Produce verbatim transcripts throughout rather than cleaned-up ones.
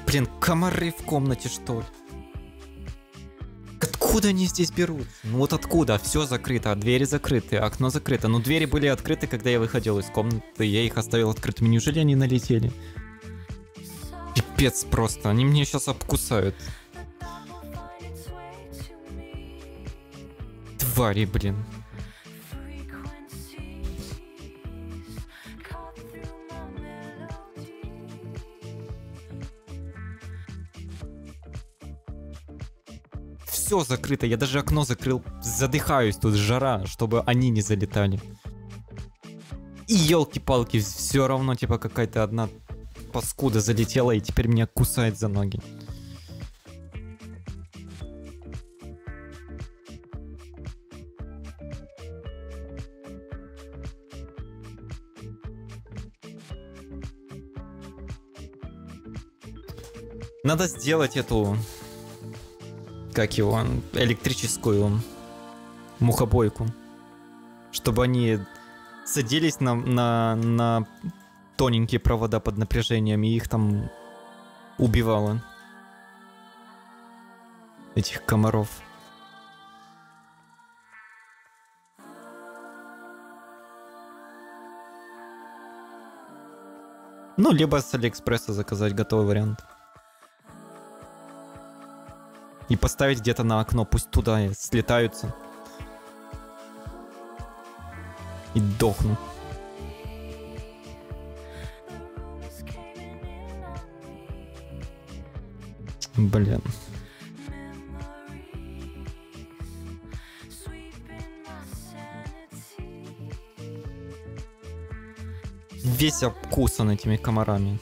Блин, комары в комнате, что ли? Откуда они здесь берут? Ну вот откуда? Все закрыто, двери закрыты, окно закрыто. Ну двери были открыты, когда я выходил из комнаты, я их оставил открытыми. Неужели они налетели? Пипец просто, они меня сейчас обкусают. Твари, блин. Все закрыто, я даже окно закрыл, задыхаюсь, тут жара, чтобы они не залетали. И елки-палки, все равно типа какая-то одна паскуда залетела и теперь меня кусает за ноги. Надо сделать эту, как его, электрическую мухобойку, чтобы они садились на, на, на тоненькие провода под напряжением и их там убивало. Этих комаров. Ну, либо с Алиэкспресса заказать готовый вариант. И поставить где-то на окно, пусть туда слетаются. И дохну. Блин. Весь обкусан этими комарами.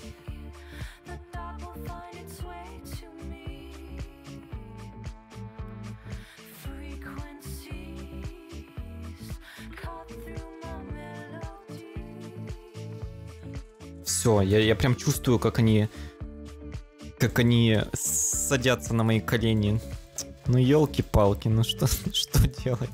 Все, я, я прям чувствую, как они, как они садятся на мои колени. Ну елки-палки, ну что, что делать?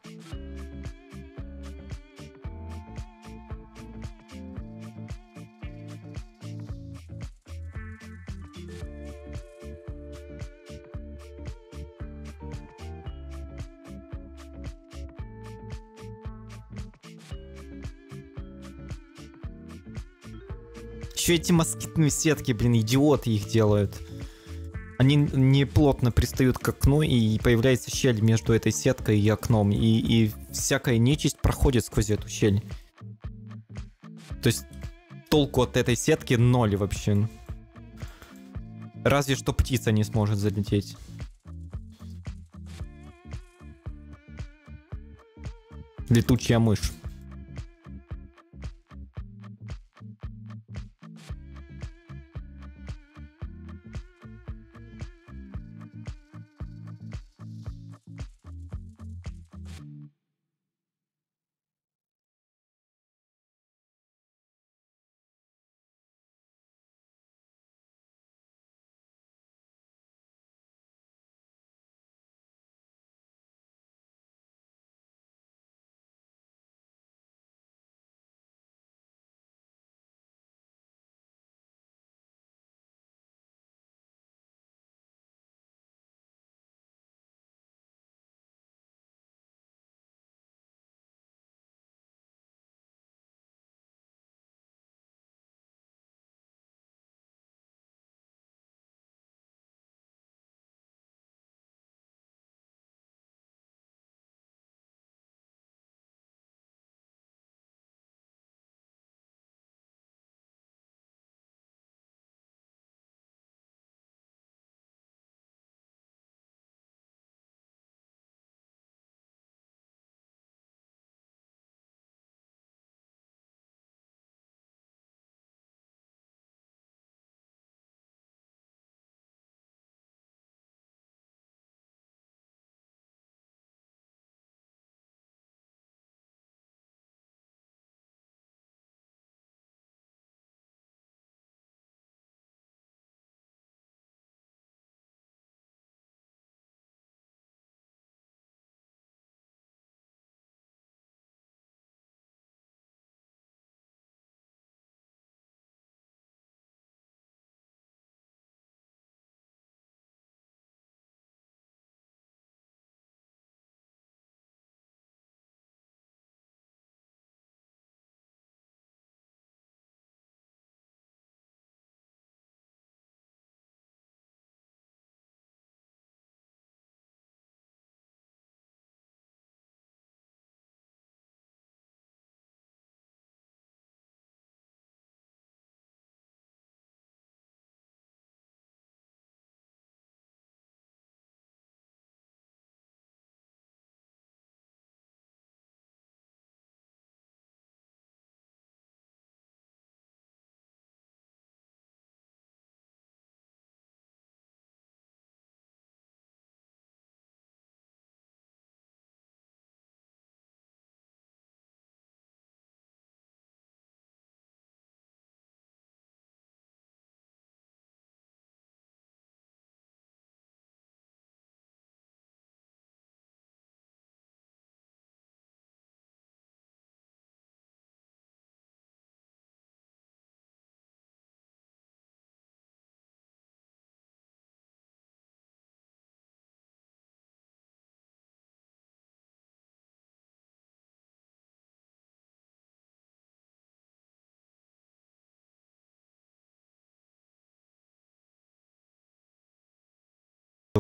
Еще эти москитные сетки, блин, идиоты их делают. Они не плотно пристают к окну, и появляется щель между этой сеткой и окном, и, и всякая нечисть проходит сквозь эту щель. То есть толку от этой сетки ноль вообще. Разве что птица не сможет залететь. Летучая мышь.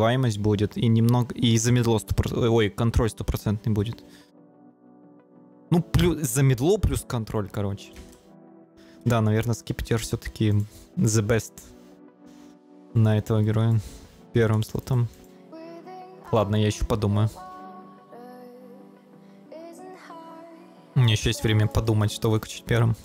пробиваемость будет, и немного... И замедло сто процентов... Ой, контроль стопроцентный будет. Ну, плюс... замедло плюс контроль, короче. Да, наверное, скипетр все-таки the best на этого героя. Первым слотом. Ладно, я еще подумаю. У меня еще есть время подумать, что выключить первым.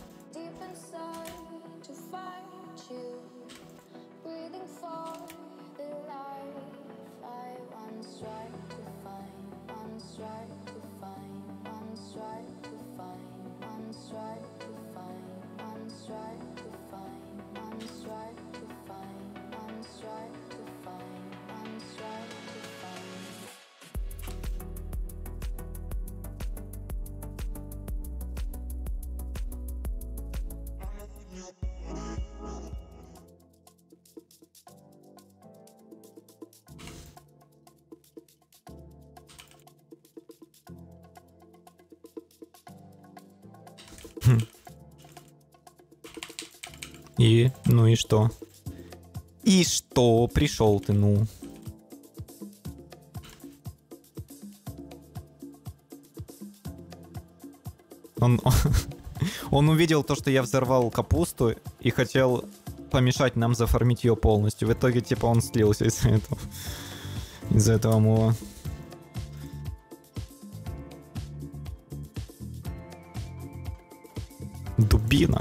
И, ну и что? И что? Пришел ты, ну. Он, он увидел то, что я взорвал капусту и хотел помешать нам зафармить ее полностью. В итоге, типа, он слился из-за этого. Из-за этого мува. Дубина.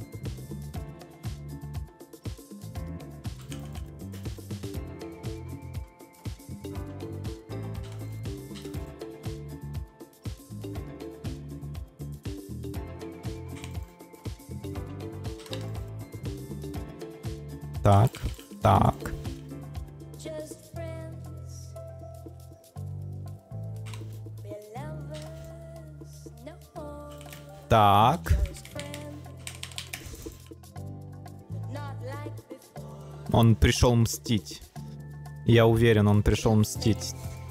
Так, так. Так. Он пришел мстить. Я уверен, он пришел мстить.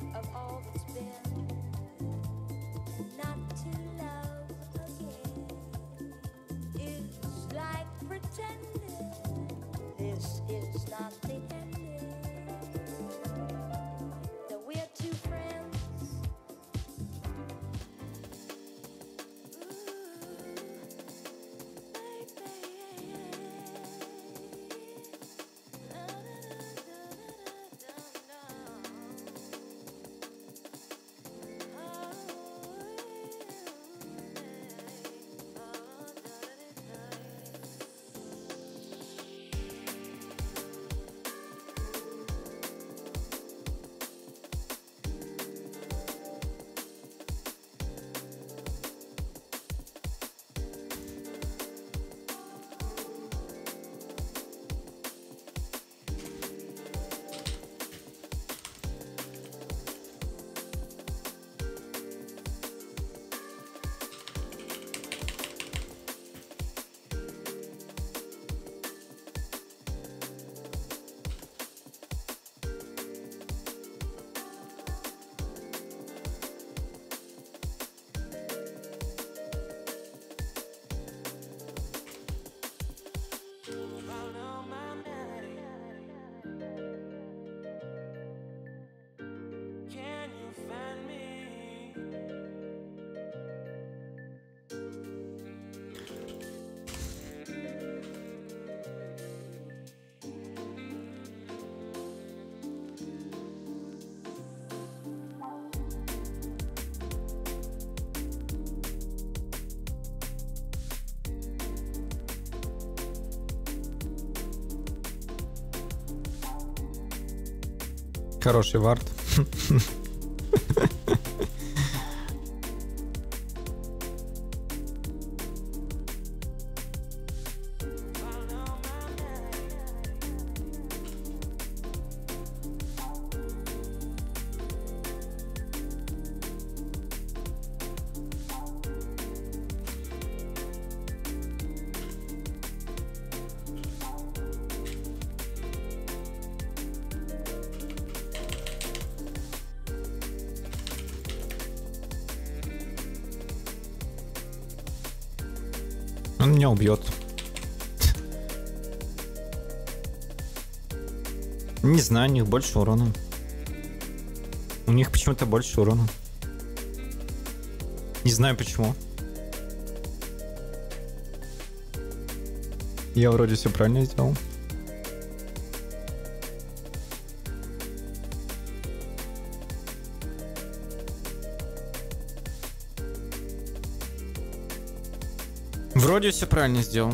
Хороший вард. Он меня убьет. Не знаю, у них больше урона. У них почему-то больше урона. Не знаю почему. Я вроде все правильно сделал. Вроде все правильно сделал.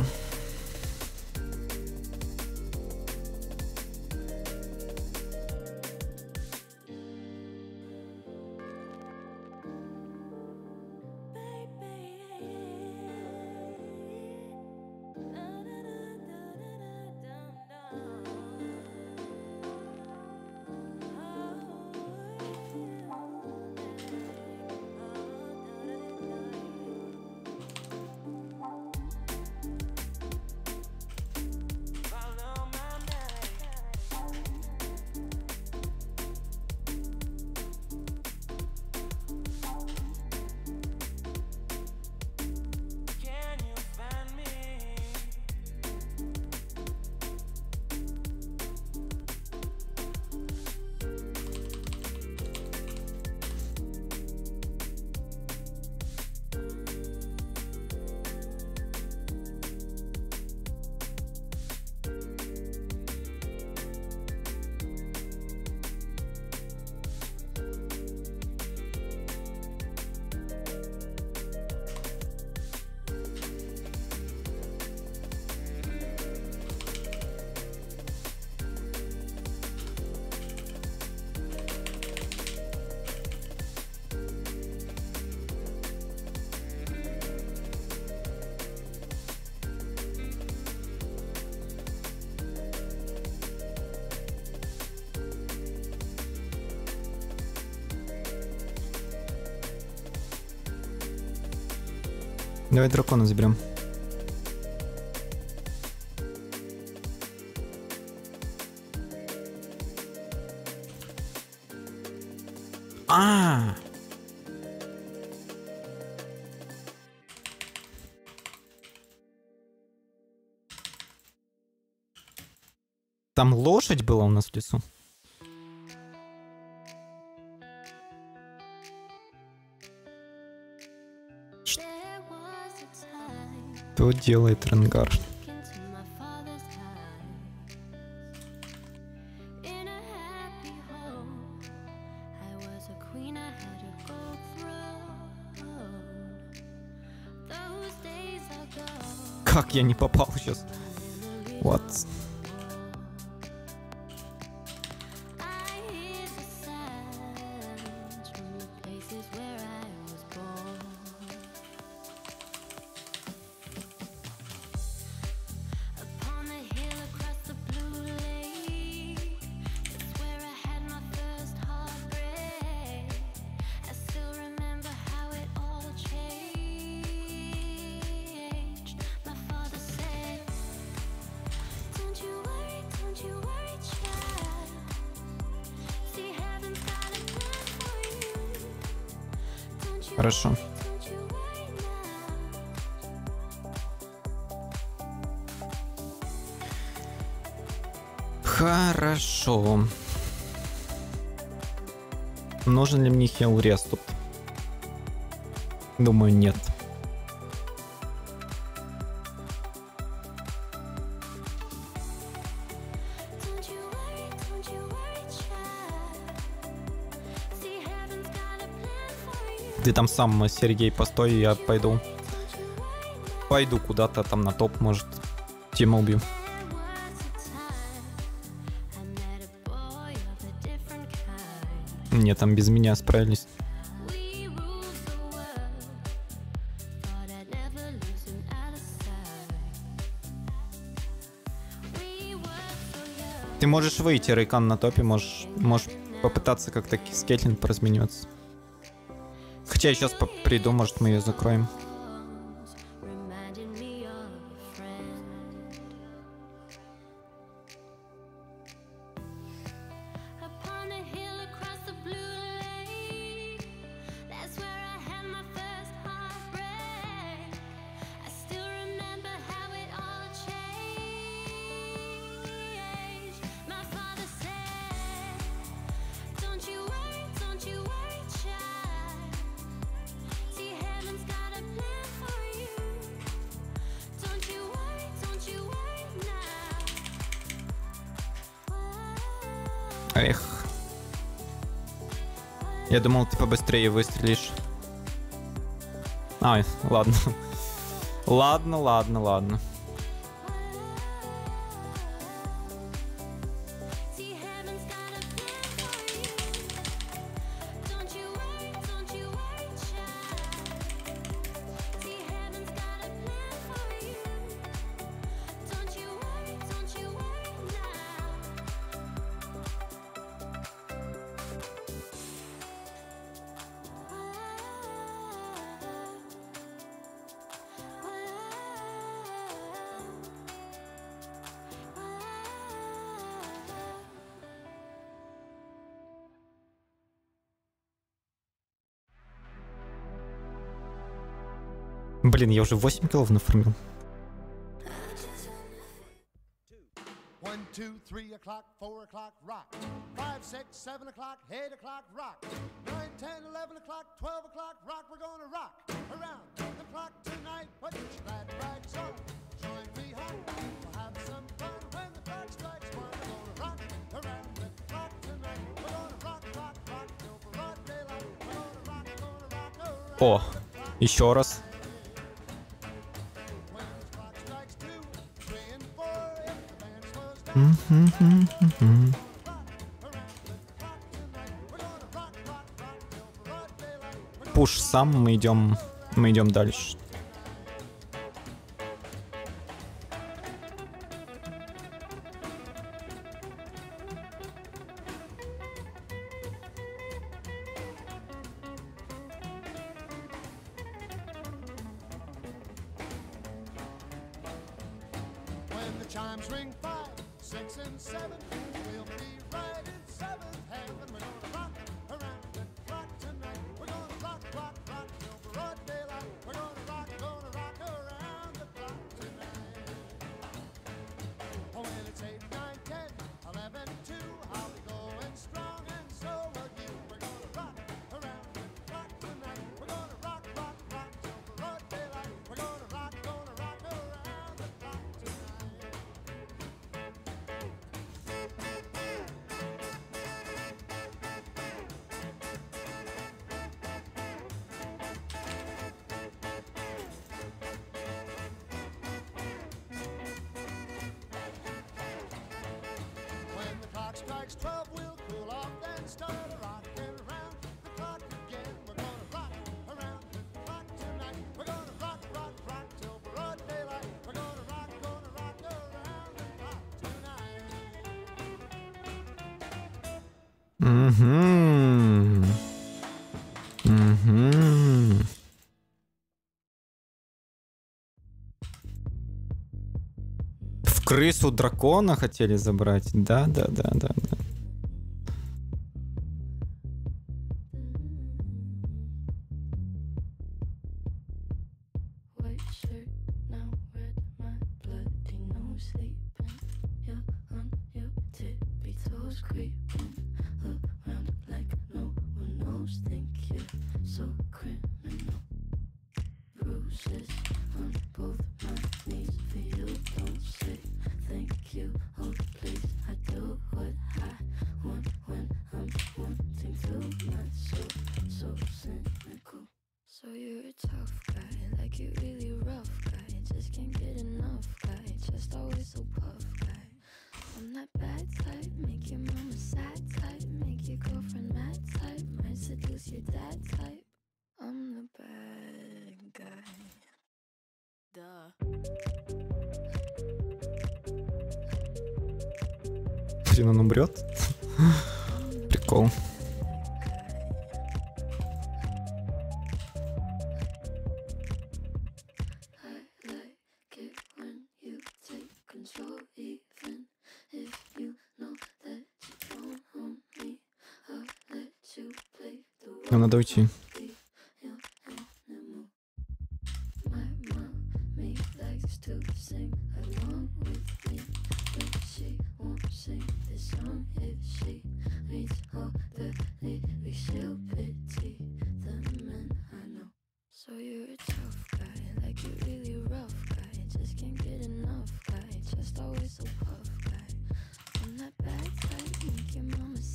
Давай дракона заберем. А! Там лошадь была у нас в лесу. Что делает Ренгар? Как я не попал сейчас? Вот. Хорошо. Хорошо. Нужен ли мне хил рез тут? Думаю, нет. Ты там сам, Сергей, постой, я пойду. Пойду куда-то там на топ, может, Тима убью. Не, там без меня справились. Ты можешь выйти, Рейкан, на топе, можешь, можешь попытаться как-то с Кейтлин поразмениваться. Хотя я сейчас приду, может, мы ее закроем. Don't you Эх. Я думал, ты побыстрее выстрелишь. Ай, ладно. Ладно, ладно, ладно. Блин, я уже восемь килов нафармил. One, two, three o'clock, four o'clock, rock. Five, six, seven o'clock, eight o'clock, rock. Nine, ten, eleven o'clock, twelve o'clock, rock. We're gonna rock around the clock tonight. Put your glad rags on, join me home. We'll have some fun when the clock strikes one. We're gonna rock around the clock tonight. We're gonna rock, rock, rock till broad daylight. We're gonna rock, gonna rock around. О, еще раз. Пуш сам, мы идем, мы идем дальше. When the chimes ring five, six, and seven, we'll be right in seventh heaven. We're gonna rock around the clock tonight. We're gonna rock, rock, rock till broad daylight. We're gonna rock, gonna rock around the clock tonight. Oh, when it's eight, nine, ten, eleven, two, I'll be going strong, and so will you. We're gonna rock around the clock tonight. We're gonna rock, rock, rock till broad daylight. We're gonna rock, gonna rock around the clock tonight. When the clock strikes twelve, we'll cool off, then start rocking around the clock again. We're gonna rock around the clock tonight. We're gonna rock, rock, rock till broad daylight. We're gonna rock, gonna rock around the clock tonight. Угу. Угу. В крысу дракона хотели забрать? Да, да, да, да, да. White shirt, now red, my bloody nose sleeping. You're on your tippy toes, creeping around like no one knows. Think you're so criminal. Bruises on both my knees for you. Don't say thank you. Oh please, I do what I want when I'm wanting to. Not so, so cynical. So you're a tough guy, like you really rough guy. Just can't get enough guy, just always so puff guy. I'm that bad type, make your mama sad type, make your girlfriend mad type, might seduce your dad type. I'm the bad guy. Duh. Блин, он умрет? Прикол. Нам надо уйти. So you're a tough guy, like you really rough guy. Just can't get enough guy, just always so puff guy. I'm that bad type, make your mama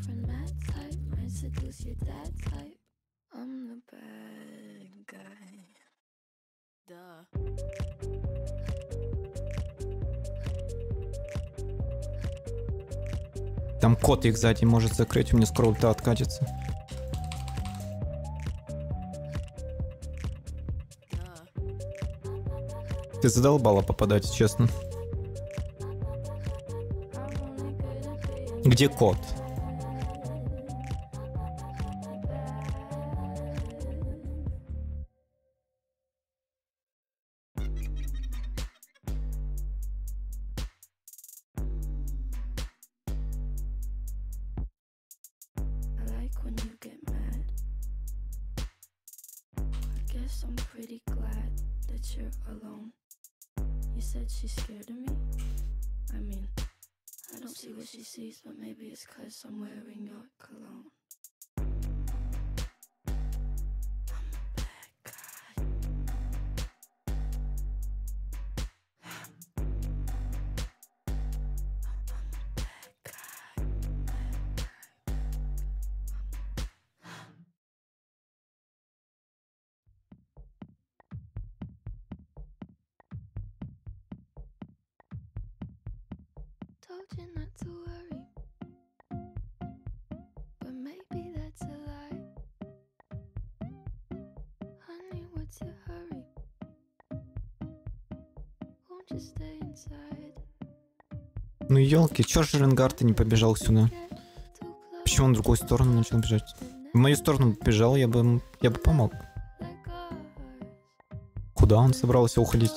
girlfriend mad type, might seduce your dad type. I'm the bad guy. Duh. Там кот их сзади может закрыть, у меня скоро ульта откатится. Ты задолбала попадать, честно. Где кот? I'm pretty glad that you're alone. You said she's scared of me? I mean, I don't see what she sees, but maybe it's 'cause I'm wearing your cologne. Told you not to worry, but maybe that's a lie. Honey, what's your hurry? Won't you stay inside? Ну елки, чё же Ренгард не побежал сюда? Почему он в другую сторону начал бежать? В мою сторону побежал, я бы, я бы помог. Куда он собрался уходить?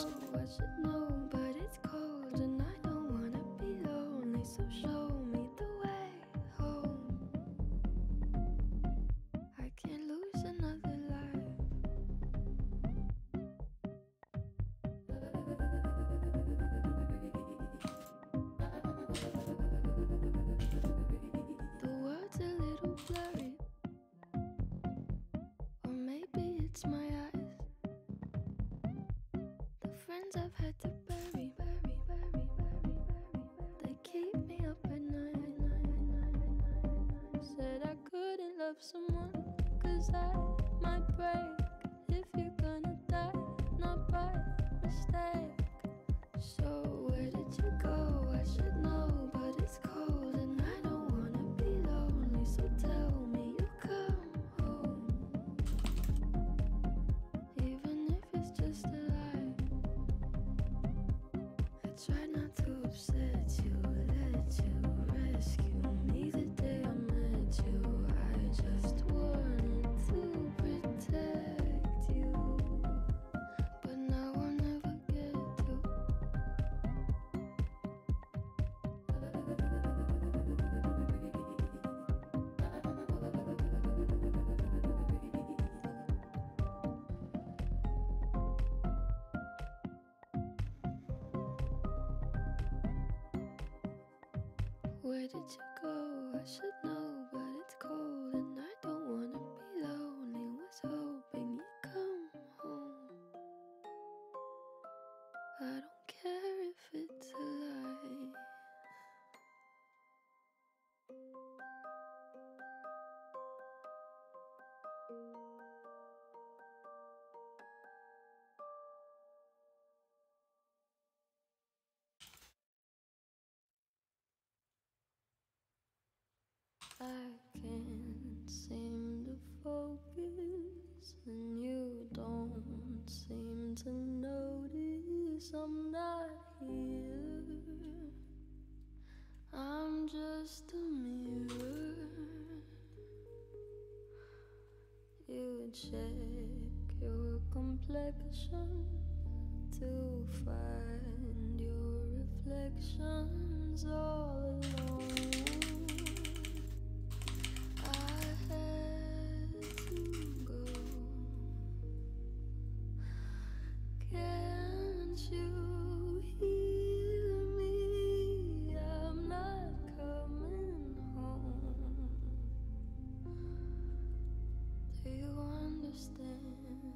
I've had to bury, bury, bury, bury, bury. They keep me up at night. Said I couldn't love someone 'cause I might break if you're gonna die, not by mistake. So where did you go? I should know, but it's cold and I don't wanna be lonely. So tell me you come home, even if it's just a lie. Try not to upset you, let you rescue me the day I met you. I just wanted to protect you, but now I'll never get to. Where did you go? I should know, but it's cold and I don't wanna be lonely. Was hoping you'd come home. I don't care if it's a lie. I can't seem to focus, and you don't seem to notice I'm not here. I'm just a mirror. You check your complexion to find your reflections all alone. I had to go. Can't you hear me? I'm not coming home. Do you understand?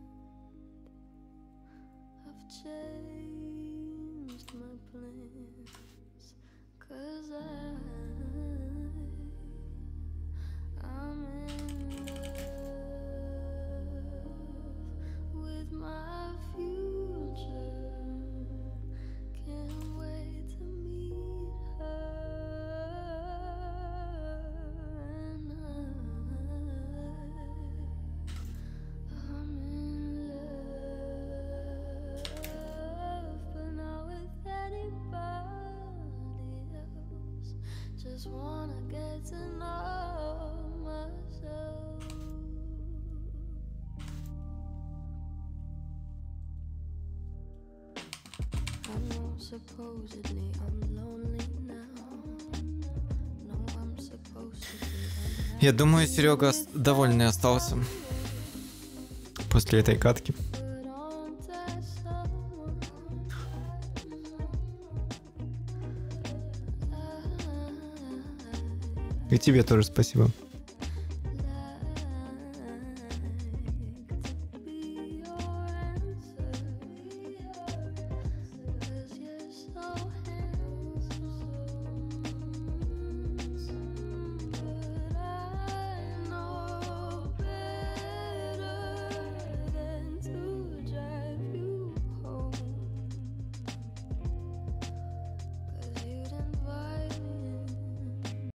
I've changed my plans, 'cause I with my future. Can't wait to meet her. And I, I'm in love, but not with anybody else. Just wanna get to know myself. I know supposedly I'm lonely now. No, I'm supposed to be unhappy. Я думаю, Серега с- довольный остался после этой катки. But aren't I someone? И тебе тоже спасибо.